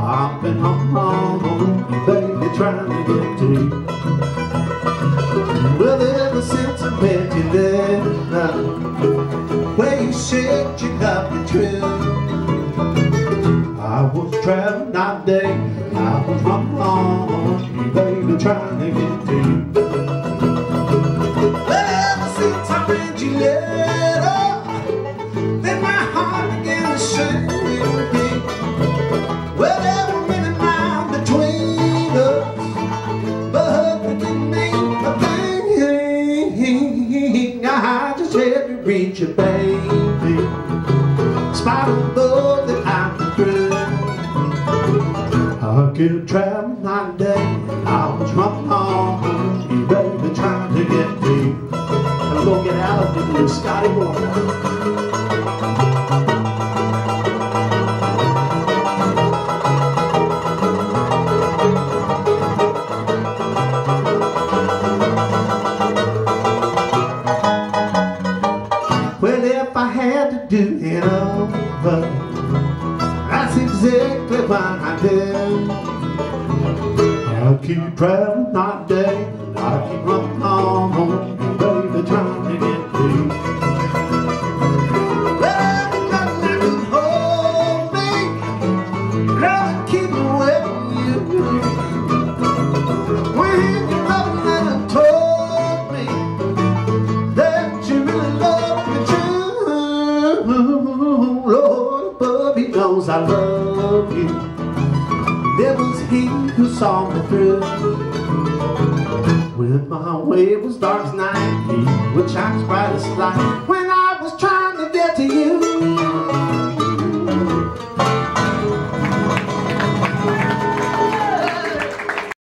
I've been home, baby, trying to get to you. Well, ever since I met you there, where you said you loved me true, I was traveling night day, I was running, baby, trying to get to you. Well, ever since I read your letter, then my heart began to sing. Well, every minute now between us, but it didn't mean a thing. I just had to reach you, baby, spite of all that I've been through. I could travel night and day, and I was running home, baby, trying to get to you. I'm gonna get out of the Scotty Moore. Well, if I had to do it over, that's exactly what I did. I'll keep traveling night and day, and I'll keep running home, baby, trying to get to you. Well, there's nothing that can hold me, nothing keep away from you. When you're loving and told me that you really love me true, Lord above, He knows I love you. It was He who saw me through. When my way was dark as night, He would shine as bright as light. When I was trying